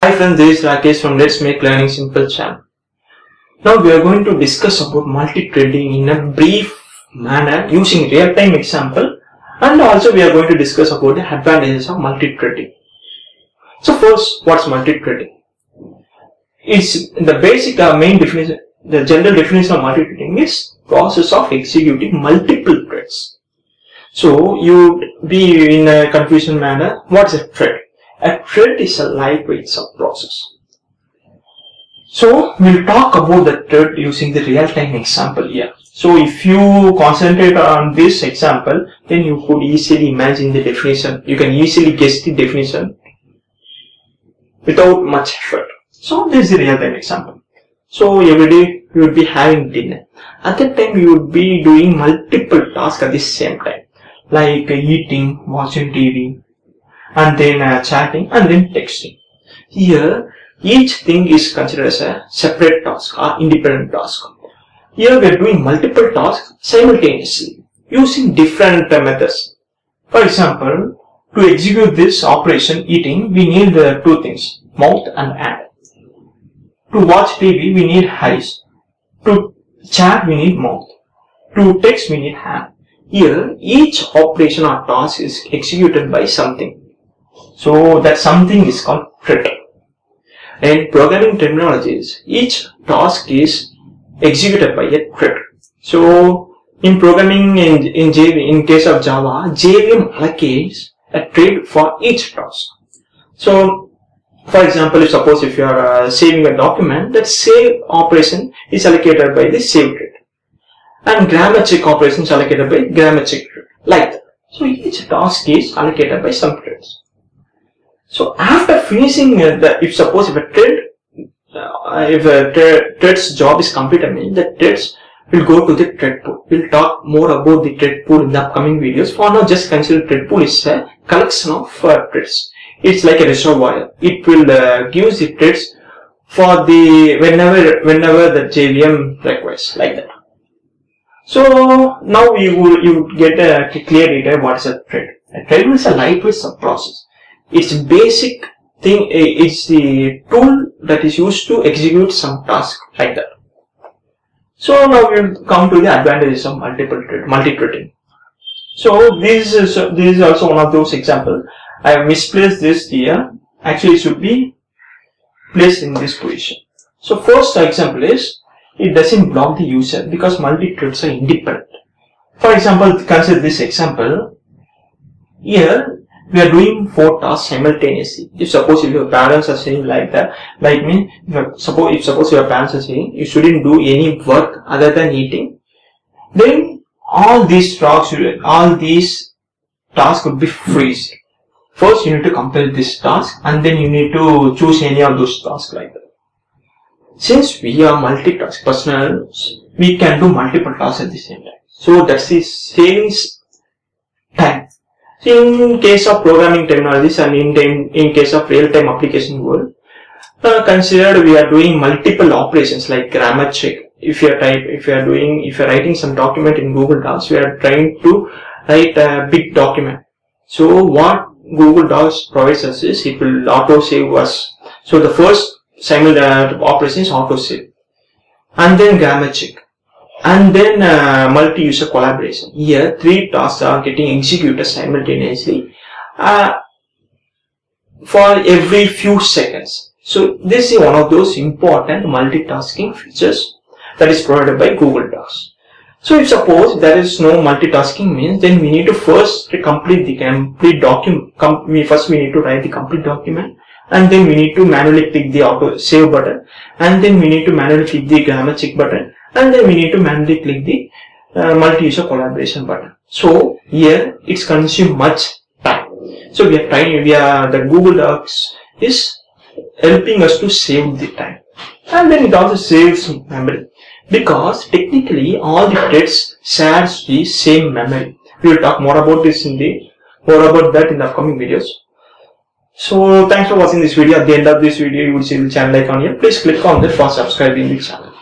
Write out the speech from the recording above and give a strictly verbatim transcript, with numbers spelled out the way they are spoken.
Hi friends, this is Rakesh from Let's Make Learning Simple channel. Now we are going to discuss about multi-threading in a brief manner using real-time example, and also we are going to discuss about the advantages of multi-threading. So first, what's multi-threading? It's the basic uh, main definition, the general definition of multi-threading is process of executing multiple threads. So you would be in a confusion manner, what's a thread? A thread is a lightweight subprocess. So we'll talk about the thread using the real-time example here. So if you concentrate on this example, then you could easily imagine the definition. You can easily guess the definition without much effort. So this is the real-time example. So every day you would be having dinner. At that time you would be doing multiple tasks at the same time, like eating, watching T V, and then uh, chatting, and then texting. Here, each thing is considered as a separate task or independent task. Here we are doing multiple tasks simultaneously using different uh, methods. For example, to execute this operation eating, we need uh, two things, mouth and hand. To watch T V, we need eyes. To chat, we need mouth. To text, we need hand. Here, each operation or task is executed by something. So that something is called thread. In programming terminologies, each task is executed by a thread. So in programming in in, J V, in case of Java, J V M allocates a thread for each task. So for example, if suppose if you are uh, saving a document, that save operation is allocated by the save thread, and grammar check operation is allocated by grammar check thread, like that. So each task is allocated by some threads. So after finishing uh, the, if suppose if a thread, uh, if a thread, thread's job is completed, means the threads will go to the thread pool. We'll talk more about the thread pool in the upcoming videos. For now, just consider thread pool is a collection of uh, threads. It's like a reservoir. It will uh, give the threads for the whenever whenever the J V M requires, like that. So now you will you get a clear idea what is a thread. A thread is a lightweight subprocess. Its basic thing is the tool that is used to execute some task, like that. So now we will come to the advantages of multiple thread, multi-threading. So this is this is also one of those examples. I have misplaced this here. Actually, it should be placed in this position. So first example is it doesn't block the user because multi-threads are independent. For example, consider this example. Here we are doing four tasks simultaneously. If suppose if your parents are saying like that, like me, if suppose if suppose your parents are saying you shouldn't do any work other than eating, then all these tasks, all these tasks would be freeze. First, you need to complete this task, and then you need to choose any of those tasks, like that. Since we are multitask personals, we can do multiple tasks at the same time. So that's the saves time. In case of programming terminologies and in, time, in case of real-time application world, uh, consider we are doing multiple operations like grammar check. If you are type, if you are doing, if you are writing some document in Google Docs, we are trying to write a big document. So what Google Docs provides us is it will auto save us. So the first simultaneous operation is auto save, and then grammar check, and then uh, multi-user collaboration. Here, three tasks are getting executed simultaneously uh, for every few seconds. So this is one of those important multitasking features that is provided by Google Docs. So if suppose there is no multitasking means, then we need to first complete the complete document. Com we first we need to write the complete document, and then we need to manually click the auto save button, and then we need to manually click the grammar check button, and then we need to manually click the uh, multi-user collaboration button. So here it's consume much time. So we are trying, we are the Google Docs is helping us to save the time, and then it also saves memory because technically all the threads shares the same memory. We will talk more about this in the more about that in the upcoming videos. So thanks for watching this video. At the end of this video, you will see the channel icon here. Please click on that for subscribing the channel.